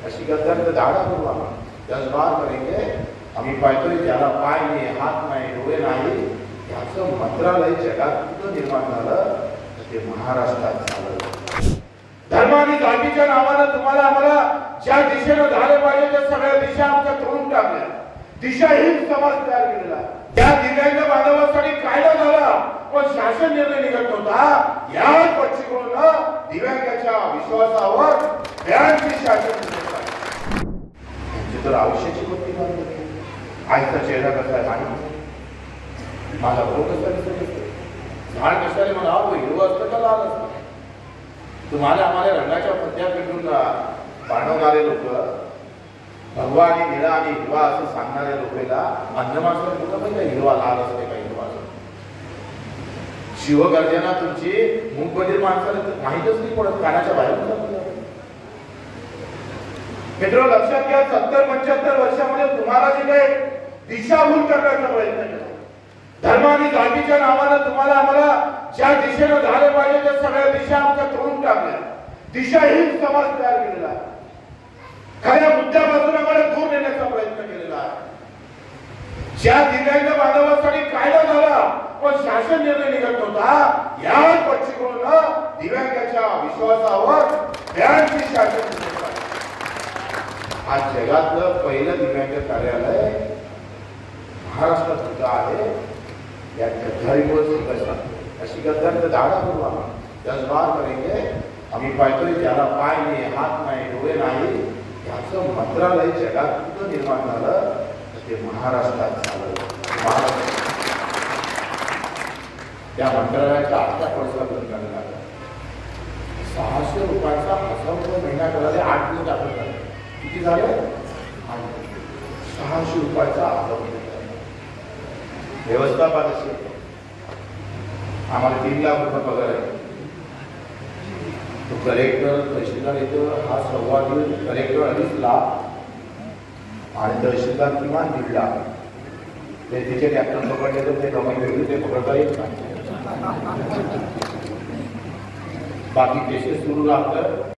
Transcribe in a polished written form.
अशी गद्दार धाडा करू आपण जज्बार करेंगे. आम्ही पाहतोय ज्याला पाय नाही, हात नाही, डोळे नाही, याचं मंत्रालय जगात कुठं निर्माण झालं ते महाराष्ट्रात झालं. धर्म आणि जातीच्या नावानं तुम्हाला आम्हाला ज्या दिशेनं झाले पाहिजे त्या सगळ्या दिशा आमच्या तोडून टाकल्या. दिशाहीन समाज तयार केलेला. त्या दिव्यांग बांधवांसाठी कायदा झाला पण शासन निर्णय निघत नव्हता. या पक्षीकडून दिव्यांगाच्या विश्वासावर त्यांची शासन तर आयुष्याची कोणती बांधली. आईचा चेहरा कसा आहे माहिती, माझा भाऊ कसा दिसतो, झाड कशाने मला हिरवं असतं का लाल असतं. तुम्हाला आम्हाला रंगाच्या पत्त्या पेटून पाठवणारे लोक, भगवा आणि निळा आणि हिरवा असं सांगणाऱ्या लोकांना अंधमासाला कुठं पाहिजे हिरवा लाल असते का हिरवा. शिवगर्जना तुमची मुंबईतील माणसाला माहीतच नाही पडत, कानाच्या बाहेर. मित्र लक्षात घ्या, 70-75 वर्षामध्ये तुम्हाला जे काही दिशाभूल करण्याचा प्रयत्न केला. धर्म आणि जातीच्या नावानं तुम्हाला आम्हाला ज्या दिशेनं झाले पाहिजे त्या सगळ्या दिशा आमच्या तोडून टाकल्या. दिशाहीन समाज तयार केलेला आहे. खऱ्या मुद्द्यापासून आम्हाला दूर नेण्याचा प्रयत्न केलेला आहे. ज्या दिव्यांग बांधवांसाठी कायदा झाला पण शासन निर्णय निघत नव्हता. या पक्षीकडून दिव्यांगाच्या विश्वासावर त्यांची शासन. आज जगातलं पहिलं दिव्यांग कार्यालय महाराष्ट्रात सुद्धा आहे. या गद्दारीवर अशी गद्दार धाडा करू आपण जज्बार करेंगे. आम्ही पाहतोय ज्याला पाय नाही, हात नाही, डोळे नाही, याचं मंत्रालय जगात कुठं निर्माण झालं ते महाराष्ट्रात झालं. त्या मंत्रालयाच्या आजच्या पैसा बंद करण्यात आला. 600 रुपयाचा 1000 रुपये महिना करायला 8 दिवस दाखल झाले. किती झाले? 600 रुपयाचा 1000 रुपये. व्यवस्थापन असेल आम्हाला 3 लाख रुपये पगार आहे. तो कलेक्टर तहसीलदार येतो, हा 2.25 कलेक्टर 2.5 लाख आणि तहसीलदार किमान 1.5 लाख. ते तिचे कॅप्टन पकडले तर ते कमाई वेगळी ते पकडता येत नाही. बाकी केसेस सुरू राहतात.